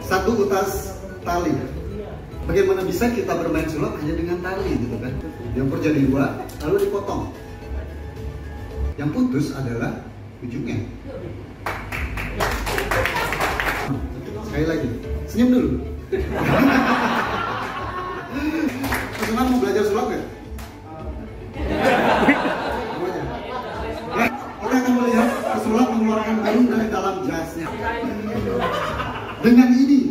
satu utas tali. Bagaimana bisa kita bermain sulap hanya dengan tali gitu kan? Diukur jadi dua, lalu dipotong. Yang putus adalah ujungnya. Sekali lagi, senyum dulu. Teman mau belajar sulap nggak? Kita akan melihat pesulap mengeluarkan karung dari dalam jasnya. Dengan ini